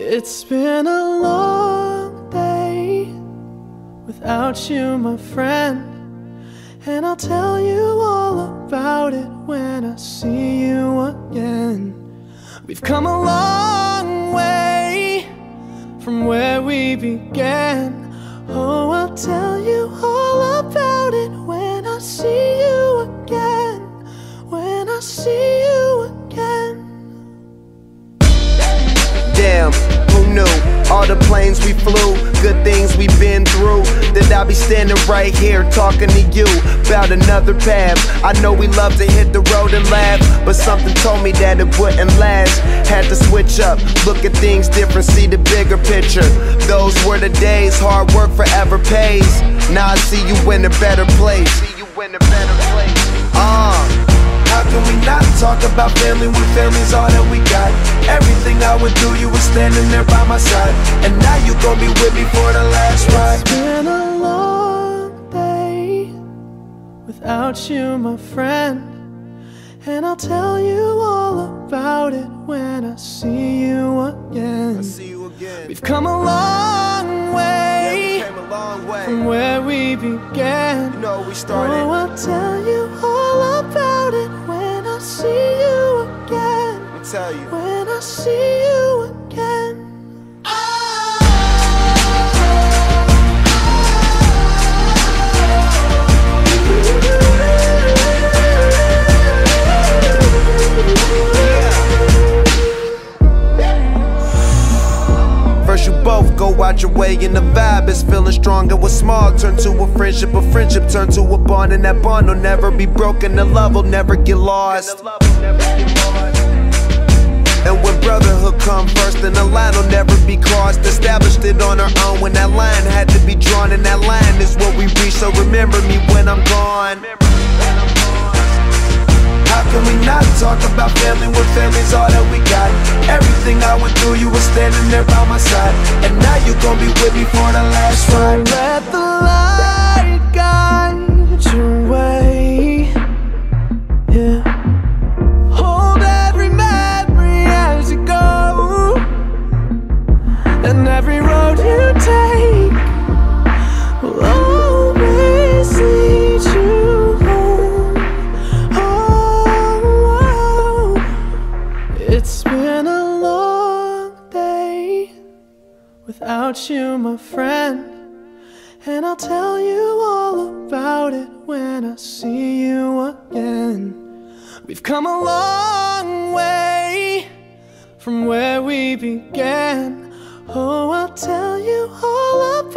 It's been a long day without you, my friend, and I'll tell you all about it when I see you again. We've come a long way from where we began. Oh, I'll tell you all about it when I see you again. When I see you again. Damn, who knew? All the planes we flew, good things we've been through, that I'll be standing right here talking to you about another path. I know we love to hit the road and laugh, but something told me that it wouldn't last. Had to switch up, look at things different, see the bigger picture. Those were the days, hard work forever pays. Now I see you in a better place. How can we not talk about family when family's all that we got? Everything I went through, you were standing there by my side, and now you gon' be with me for the last ride. It's been a long day without you, my friend, and I'll tell you all about it when I see you again. We've come a long way, from where we began. You know we started. Oh, I'll tell you all about it when I see you again. Let me tell you. When I see you again. First you both go out your way and the vibe is feeling strong, and what's small turn to a friendship turn to a bond, and that bond will never be broken, the love will never get lost. And when brotherhood come first, then the line will never be crossed. Established it on our own when that line had to be drawn, and that line is what we reach, so remember me when I'm gone. How can we not talk about family when family's all that we got? Everything I went through, you were standing there by my side, and now you gon' be with me for the last ride. Let the light guide your way, yeah. Hold every memory as you go, and every road you take will always lead you home. Oh, it's been a long day without you, my friend, and I'll tell you all about it when I see you again. We've come a long way from where we began. Oh, I'll tell you all about